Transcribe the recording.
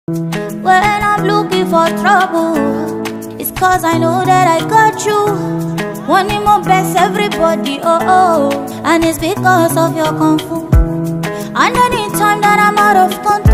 When I'm looking for trouble, it's cause I know that I got you. Wanting more best everybody, oh oh. And it's because of your kung fu. And anytime that I'm out of control,